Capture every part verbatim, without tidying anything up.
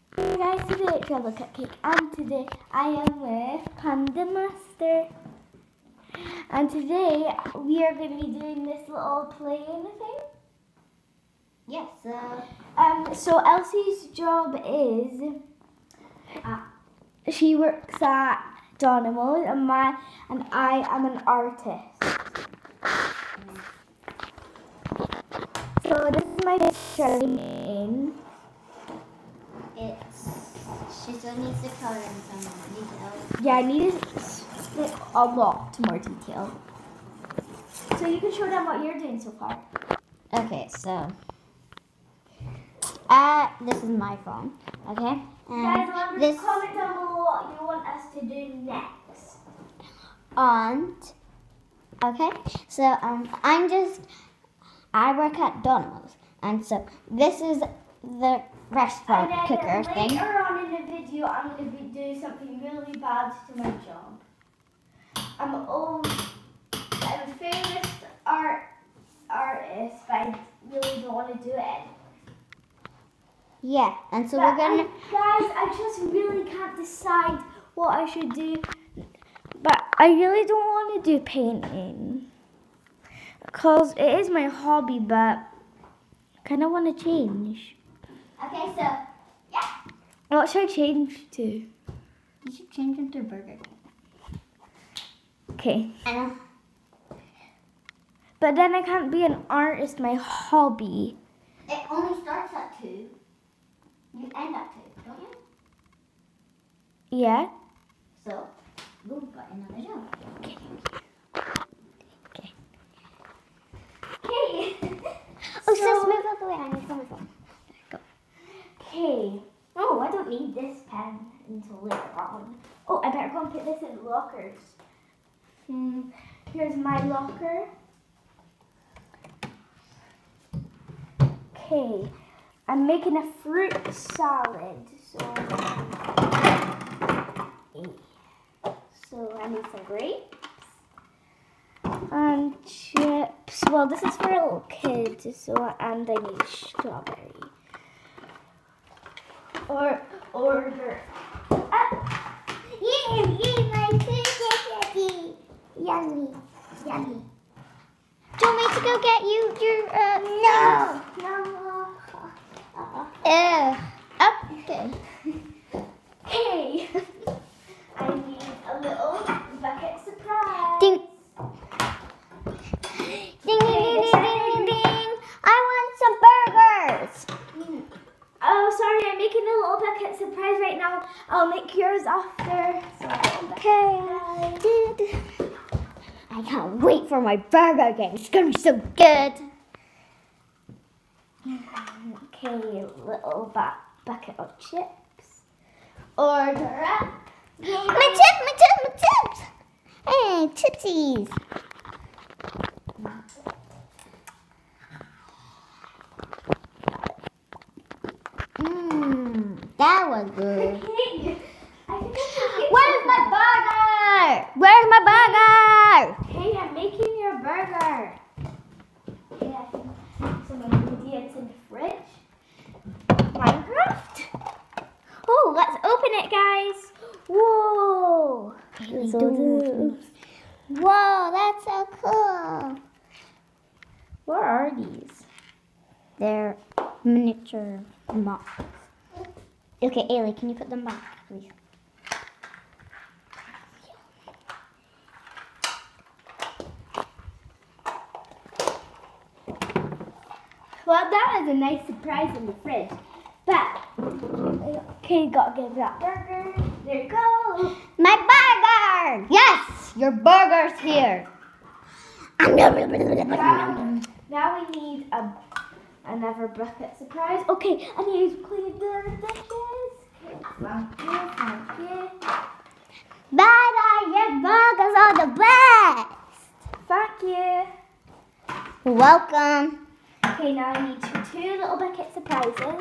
Hey guys, today it's Travel Cupcake, and today I am with Panda Master. And today we are going to be doing this little playing thing. Yes. Uh, um. So Elsie's job is uh, she works at Donimo's, and my and I am an artist. So this is my picture in. It's she still needs to color in some details. Yeah, I need like a lot more detail. So you can show them what you're doing so far. Okay, so uh, this is my phone. Okay, and Guys, remember this to comment down below what you want us to do next. and okay, so um, I'm just I work at Donald's, and so this is the restaurant And then cooker later thing. on in the video, I'm going to be doing something really bad to my job. I'm old, I'm a famous art artist, but I really don't want to do it. Yeah, and so But we're gonna. I, guys, I just really can't decide what I should do. But I really don't want to do painting. Because it is my hobby, but I kind of want to change. Okay, so yeah, What should I change to? you should change into burger. Okay. And But then I can't be an artist, my hobby. it only starts at two. You end at two, don't you? Yeah? So, we've got another job. Okay. Okay. Oh, sis, move out the way. I need to go my phone. Go. Okay. Oh, I don't need this pen until later on. Oh, I better go and put this in lockers. Hmm. Here's my locker. Okay. I'm making a fruit salad. So, so I need some grapes. And chips. Well, this is for little kids, so and I need strawberry. Or order. Ah. Yay, yay, my food Yummy, yummy. Do you want me to go get you your, uh, No, no. uh, okay. Hey, I need a little bucket surprise. Ding. Ding, ding, ding, ding, ding, ding, ding. I want some burgers. Oh, sorry, I'm making a little bucket surprise right now. I'll make yours after. So, Okay. I can't wait for my burger game. It's gonna be so good. Okay, little bu bucket of chips. Order up. My chips, my chips, my chips. Hey, chipsies. Mmm, that was good. Where's my burger? Where's my burger? Hey, I'm making your burger. Okay, I can put some ingredients in the fridge. Minecraft. Oh, let's open it, guys. Whoa. Whoa, that's so cool. What are these? They're miniature moths. Okay, Ailey, can you put them back, please? Well, that was a nice surprise in the fridge. But, okay, gotta get that burger. There you go. My burger! Yes, your burger's here. Now, now we need a, another bucket surprise. Okay, I need to clean the dishes. Okay, thank you, thank you. Bye bye, your burgers are the best. Thank you. Welcome. Okay, now I need two, two little bucket surprises.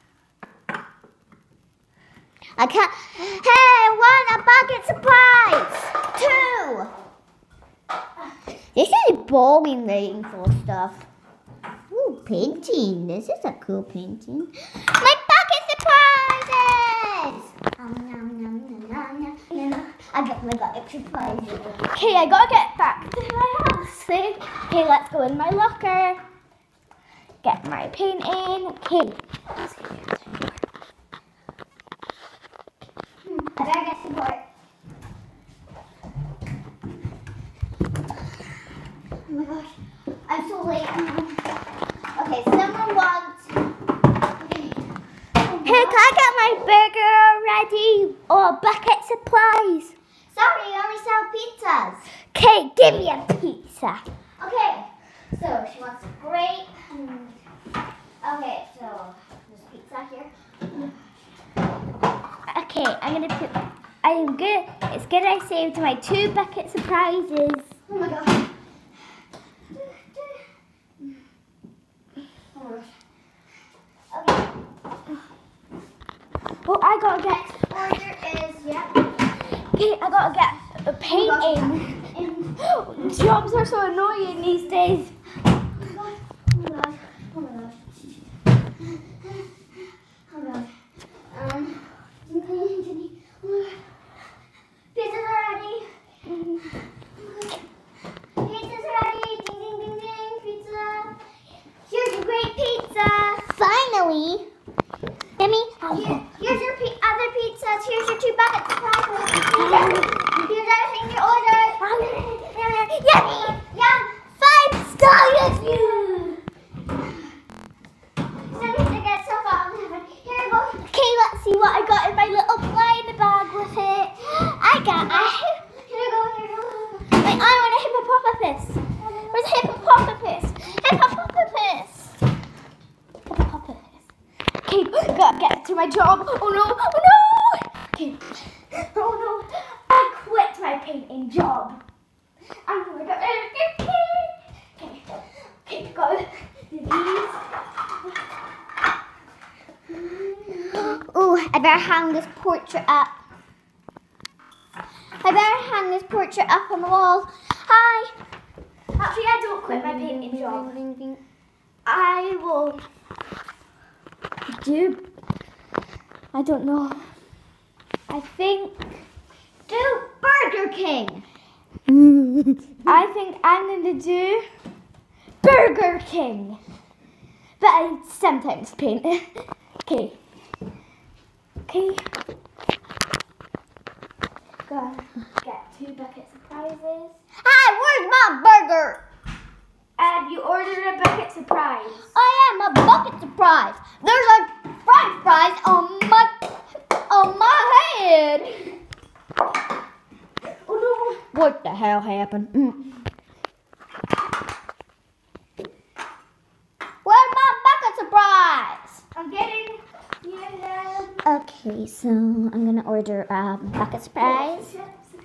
I can't. Hey, I want a bucket surprise. Two. This is bowling lane full of stuff. Ooh, painting. This is a cool painting. My bucket surprises. I got my bucket surprise. Okay, I gotta get back to my house. Okay, let's go in my locker. Get my painting. Okay. I better get support. Oh my gosh, I'm so late. Okay, someone wants. Okay. Hey, can I get my burger ready? Or bucket supplies? Sorry, you only sell pizzas. Okay, give me a pizza. Okay, so she wants a grape. Okay, so there's pizza here. Okay, I'm gonna put. I'm good. It's good I saved my two bucket surprises. Oh my gosh. Oh my gosh. Okay. Oh, I gotta get. Order is, yeah. Okay, I gotta get a painting. And, Jobs are so annoying these days. oh my gosh. Oh my gosh. Oh my gosh. Oh my gosh. Um, pizza's ready. Pizza's ready. Ding, ding, ding, ding. Pizza. Here's your great pizza. Finally. Let me. Here, here's your pi- other pizzas. Here's your two bucket surprises. Here's everything you ordered. Yummy. Yum. Five star review. So need to get stuff out. Here you go. Okay, let's see what I got in my little blind bag with it. I got a. Here you go. Here you go. Wait, I want a hippopotamus. Where's hippopotamus? Hippopotamus. Hippopotamus. Okay, gotta get to my job. Oh no, oh no. Okay. Oh no, I quit my painting job. I'm gonna go. Okay, okay, go. Do these. Ooh, I better hang this portrait up. I better hang this portrait up on the wall. Hi. Actually, I don't quit my painting job. I will do. I don't know. I think. Do Burger King. I think I'm gonna do Burger King. But I sometimes paint. Okay. Okay. Gotta get two bucket surprises. Hi, where's my burger? And you ordered a bucket surprise. I am a bucket surprise. There's a french fries on my on my head. Oh What the hell happened? Mm. Where's my bucket surprise? no! I'm getting you them. Okay, so I'm gonna order a bucket surprise.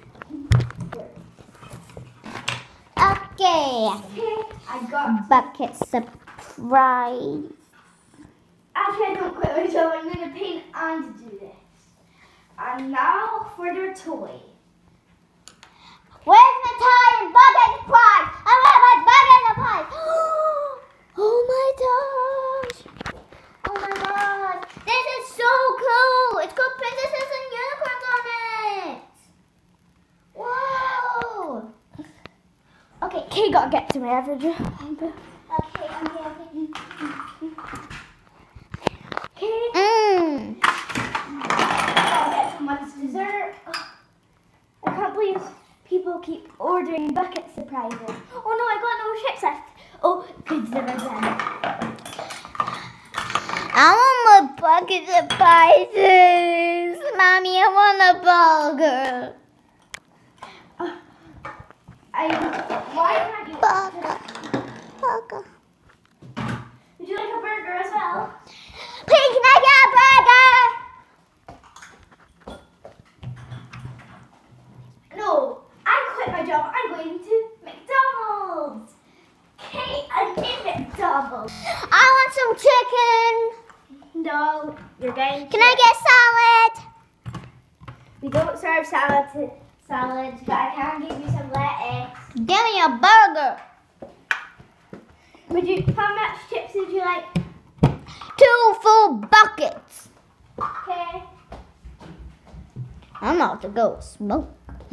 Okay, Okay, I got. bucket surprise. Actually, I don't quit my job. I'm gonna paint and do this. And now for their toy. Where's my toy and bucket surprise? I want my bucket surprise. Oh my gosh! Oh my god! This is so cool! It's got princesses and unicorns on it. Wow! Okay, okay, gotta get to my average. Okay, Okay, okay, okay. okay. Mmm. Gotta get someone's dessert. I can't believe people keep ordering bucket surprises. Oh no, I got no chips left. Oh, good dinner then. I want my bucket surprises. Mommy, I want a burger. Uh, I, why can't you? Burger. Burger. Would you like a burger as well? Please, can I get a burger? No, I quit my job. I'm going to McDonald's. Okay, I'm in McDonald's. I want some chicken. No, you're getting. Can I get salad? We don't serve salad to salads, but I can give you some lettuce. Give me a burger. Would you? How much chips would you like? Two full buckets. Okay. I'm about to go smoke.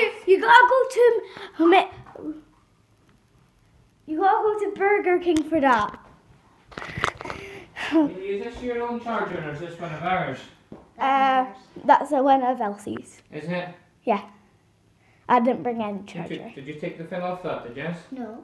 you gotta go to Mi- you gotta go to Burger King for that. Is this your own charger or is this one of ours? Uh, that's the one of Elsie's. Is it? Yeah. I didn't bring any Did you, charger. did you take the fill off that, did you? No.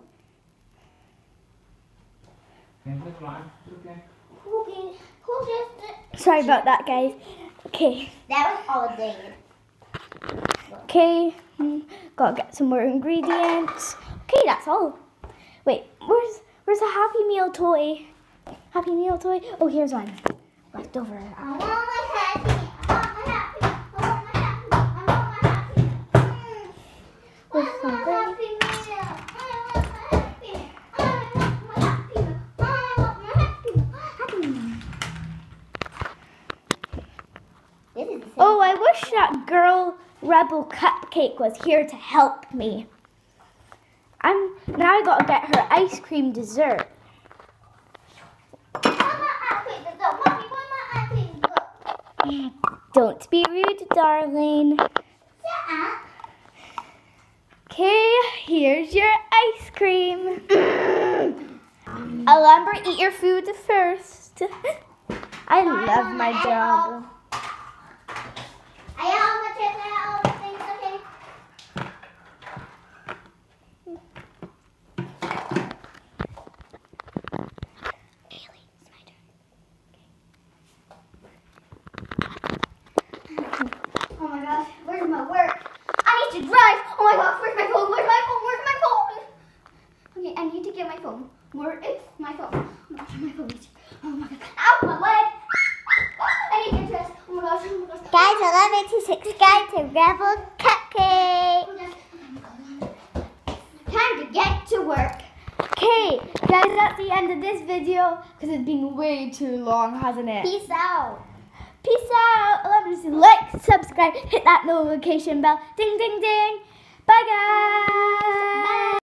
Yeah, that's fine. It's okay. Okay. Who just? Sorry about that, guys. Okay. That was all day. Okay. mm, Gotta get some more ingredients. Okay, that's all. Wait, where's where's the Happy Meal toy? Happy Meal toy? Oh, here's one. Left over. I want my happy. I want my happy. I want my happy. I want my happy. Mm. With I some want bread. happy meal. I want my happy. I want my happy meal. I want my happy meal. Happy meal. This is the same. Oh, I wish that girl Rebel Cupcake was here to help me. I'm now I gotta get her ice cream dessert. Don't be rude, darling. Okay, here's your ice cream. Lumber, eat your food first. I love my job. I have my chips, I have all the things, okay? Oh my gosh, where's my work? I need to drive. Oh my gosh, where's my phone? Where's my phone? Where's my phone? Okay, I need to get my phone. Where is my phone? Oh my gosh, my phone is. Oh my god. Ow, my leg. I need to get dressed. Oh my gosh, oh my gosh. Guys, remember to subscribe to Rebel Cupcake. Time to get to work. Okay, guys, that's the end of this video because it's been way too long, hasn't it? Peace out. Peace out. Remember to like, subscribe, hit that notification bell. Ding, ding, ding. Bye, guys. Bye.